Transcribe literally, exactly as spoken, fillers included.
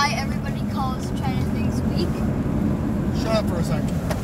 why everybody calls China things weak? Shut up for a second.